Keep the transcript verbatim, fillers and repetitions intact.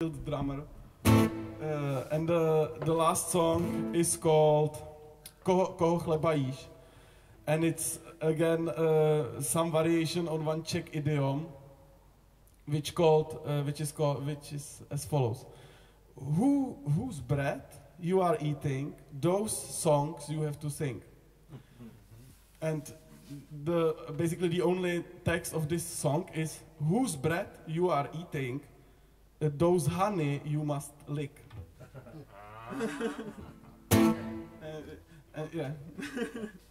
skilled drummer. Uh, and the, the last song is called Koho, Koho chleba jíš. And it's again uh, some variation on one Czech idiom, which called, uh, which is called, which is as follows: Who, whose bread you are eating, those songs you have to sing. And the basically the only text of this song is: whose bread you are eating, uh, those honey you must lick. uh, uh, yeah.